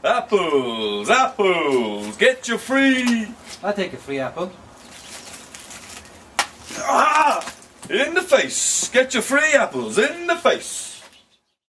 Apples, apples, get your free. I'll take a free apple. Ah! In the face, get your free apples in the face.